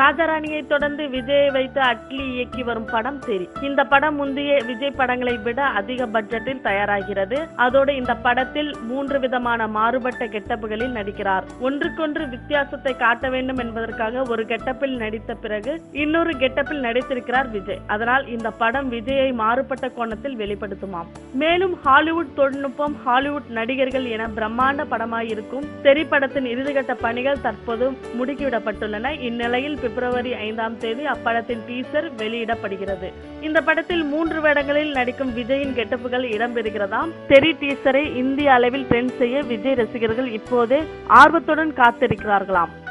ராஜாராணியை தொடர்ந்து விஜயை வைத்து அட்லி இயக்கி வரும் படம் தெரி. இந்த படம் முந்தைய விஜய் படங்களை விட அதிக பட்ஜெட்டில் தயாராகிறது. அதோடு இந்த படத்தில் 3 விதமான மாறுபட்ட கெட்டப்புகளில் நடிக்கிறார். ஒன்றுக்கொன்று வித்தியாசத்தை காட்ட வேண்டும் என்பதற்காக ஒரு கெட்டப்பில் நடித்த பிறகு இன்னொரு கெட்டப்பில் நடித்திருக்கிறார் விஜய். அதனால் இந்த படம் விஜயை மாறுபட்ட கோணத்தில் வெளிப்படுத்துமாம். மேலும் ஹாலிவுட் தொழில்நுட்பம், ஹாலிவுட் நடிகர்கள் என பிரம்மாண்ட படமாயிருக்கும் தெரி படத்தின் இறுதிக்கட்ட பணிகள் தற்போது முடுக்கிவிடப்பட்டுள்ளன. இந்நிலையில் பிப்ரவரி 5ஆம் தேதி அப்படத்தின் டீசர் வெளியிடப்படுகிறது. இந்த படத்தில் 3 வேடங்களில் நடிக்கும் விஜயின் கெட்டப்புகள் இடம்பெறுகிறதாம். தெரி டீசரை இந்திய அளவில் ட்ரெண்ட் செய்ய விஜய் ரசிகர்கள் இப்போதே ஆர்வத்துடன் காத்திருக்கிறார்களாம்.